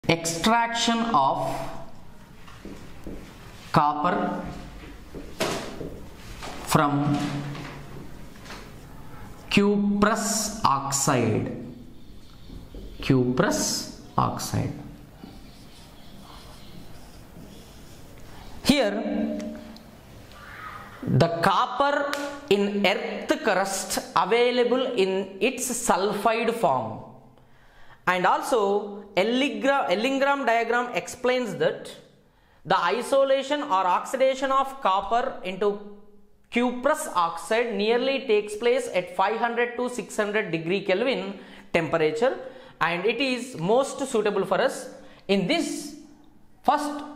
extraction of copper from cuprous oxide. Cuprous oxide. Here the copper in earth crust available in its sulfide form, and also Elingram diagram explains that the isolation or oxidation of copper into cuprous oxide nearly takes place at 500 to 600 degree Kelvin temperature, and it is most suitable for us. In this first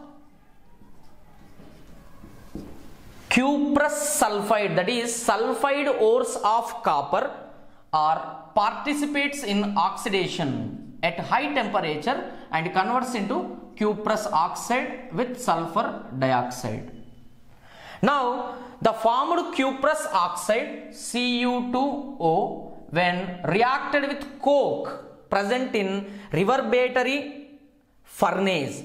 cuprous sulfide, that is sulfide ores of copper, are participates in oxidation at high temperature and converts into cuprous oxide with sulfur dioxide. Now the formed cuprous oxide Cu2O, when reacted with coke present in reverberatory furnace.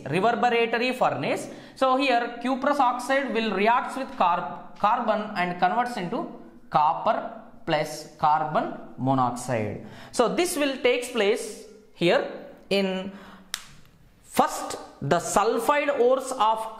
So here cuprous oxide will react with carbon and converts into copper plus carbon monoxide. So this will take place here in first the sulfide ores of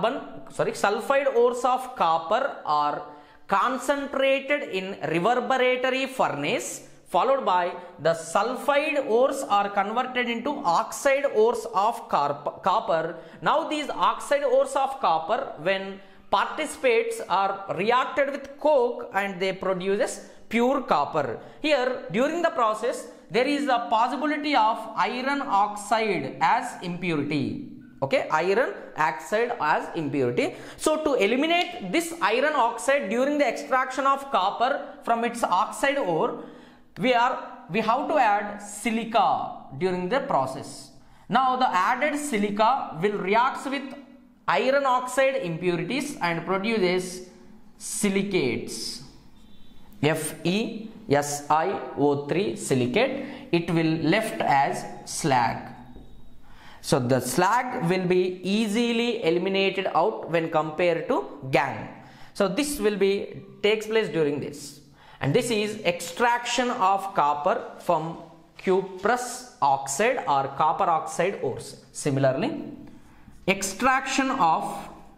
copper are concentrated in reverberatory furnace, followed by the sulfide ores are converted into oxide ores of copper. Now these oxide ores of copper, when participates, are reacted with coke and they produces pure copper. Here during the process there is a possibility of iron oxide as impurity. Okay, iron oxide as impurity. So to eliminate this iron oxide during the extraction of copper from its oxide ore, we have to add silica during the process. Now the added silica will react with iron oxide impurities and produces silicates. FeSiO3 silicate. It will left as slag. So the slag will be easily eliminated out when compared to gangue. So this will be takes place during this. And this is extraction of copper from cuprous oxide or copper oxide ores. Similarly, extraction of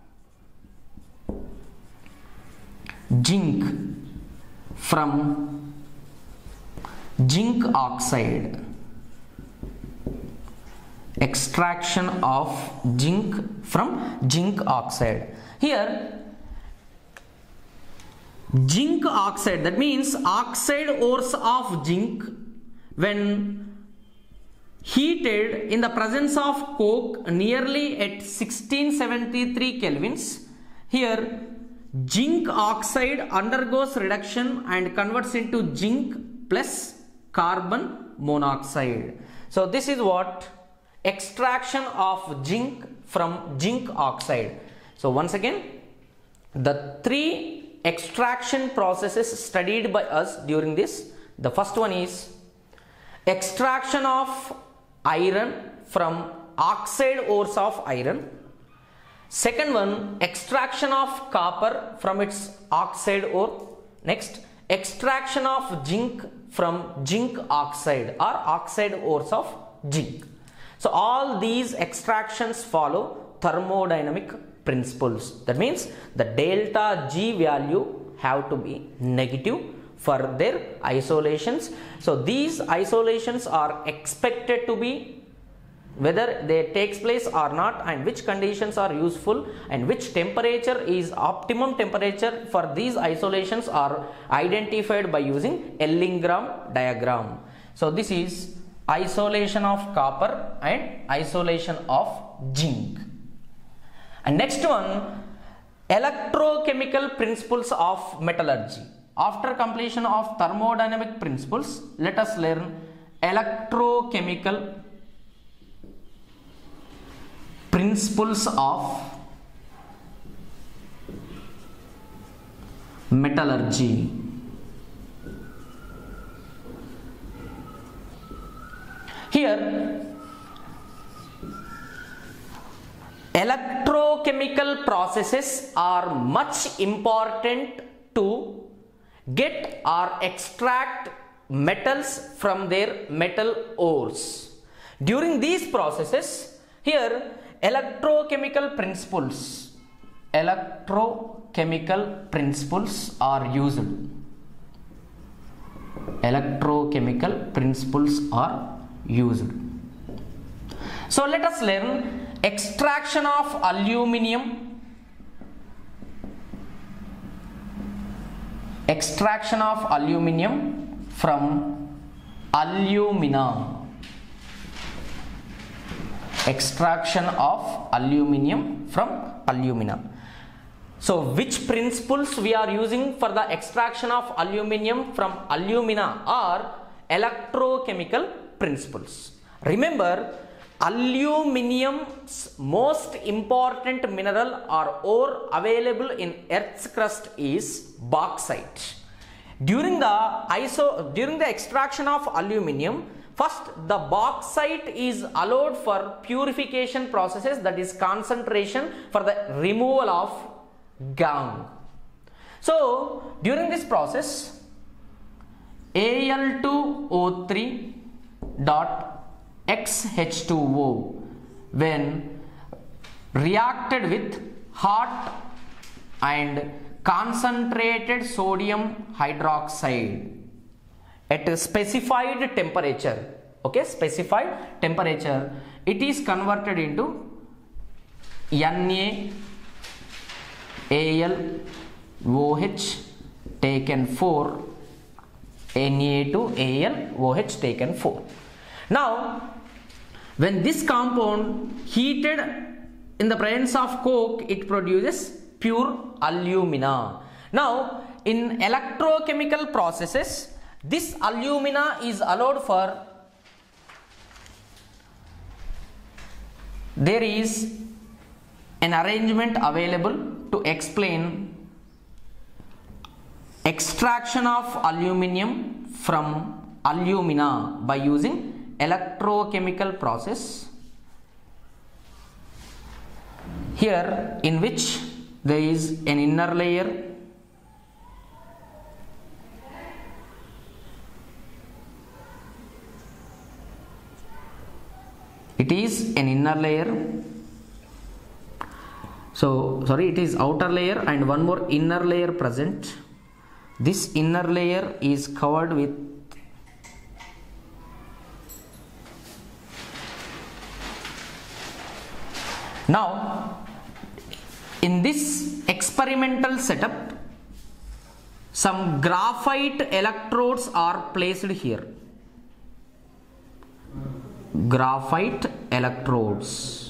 zinc from zinc oxide. Extraction of zinc from zinc oxide. Here zinc oxide, that means oxide ores of zinc, when heated in the presence of coke nearly at 1673 kelvins, here zinc oxide undergoes reduction and converts into zinc plus carbon monoxide. So this is what extraction of zinc from zinc oxide. So once again, the three extraction processes studied by us during this. The first one is extraction of iron from oxide ores of iron. Second one, extraction of copper from its oxide ore. Next, extraction of zinc from zinc oxide or oxide ores of zinc. So all these extractions follow thermodynamic principles. That means the delta G value have to be negative for their isolations. So these isolations are expected to be, whether they takes place or not, and which conditions are useful and which temperature is optimum temperature for these isolations are identified by using Elingram diagram. So this is isolation of copper and isolation of zinc. And next one, electrochemical principles of metallurgy. After completion of thermodynamic principles, let us learn electrochemical principles of metallurgy. Here electrochemical processes are much important to get or extract metals from their metal ores. During these processes, here electrochemical principles are used. Electrochemical principles are used. So let us learn extraction of aluminium. Extraction of aluminium from alumina. Extraction of aluminium from alumina. So which principles we are using for the extraction of aluminium from alumina are electrochemical principles. Remember, aluminium's most important mineral or ore available in Earth's crust is bauxite. During the extraction of aluminium, first the bauxite is allowed for purification processes, that is concentration for the removal of gangue. So during this process, Al2O3 dot XH2O when reacted with hot and concentrated sodium hydroxide at a specified temperature, okay, specified temperature, it is converted into NaAlOH taken 4, Na2AlOH taken 4. Now when this compound heated in the presence of coke, it produces pure alumina. Now in electrochemical processes, this alumina is allowed for, there is an arrangement available to explain extraction of aluminium from alumina by using electrochemical process, here in which there is an inner layer, it is an inner layer, so sorry, it is outer layer and one more inner layer present. This inner layer is covered with now in this experimental setup, some graphite electrodes are placed here. Graphite electrodes.